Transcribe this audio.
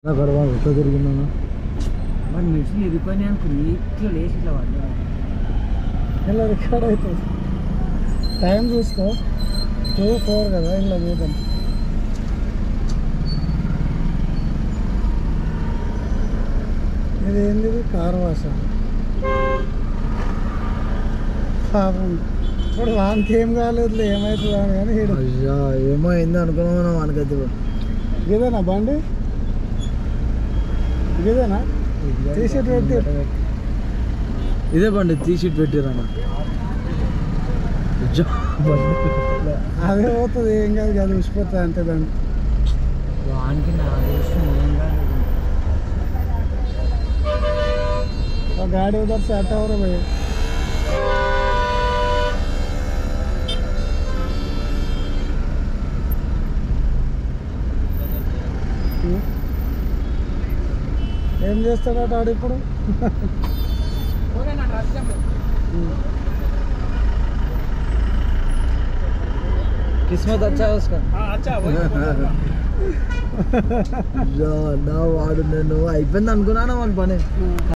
గడవ ఎట్లా తిరిగిందన్నా మరి మిషన్ ఇరిపోయినాయి అనుకుని ఇట్లా లేచి ఇట్లా పడ్డా ఇలా రికార్డ్ అవుతుంది. టైం చూసుకో 2:04 కదా. ఇలా చూద్దాం. ఇది ఏంది? కార్ వాష పాపం. ఇప్పుడు వానికి ఏం కాలేదులే, ఏమవుతుందా అని. కానీ అయ్యా ఏమో అయింది అనుకున్నాం మనకైతే. ఇదేనా బండి? ఇదేనా టీషర్ట్ పెట్టి? ఇదే బండి టీషర్ట్ పెట్టిరన్న. అదే పోతుంది, ఏం కాదు. అది ఉసిపోతుంది అంతే. దాన్ని వానికి నా దేశం ఏం కాదు. गाड़ी उधर से हटा हो रहा भाई. ఏం చేస్తాడట ఆడు ఇప్పుడు? किस्मत अच्छा है उसका. अच्छा వాడు నేను అయిపోయింది అనుకున్నాను మన పని.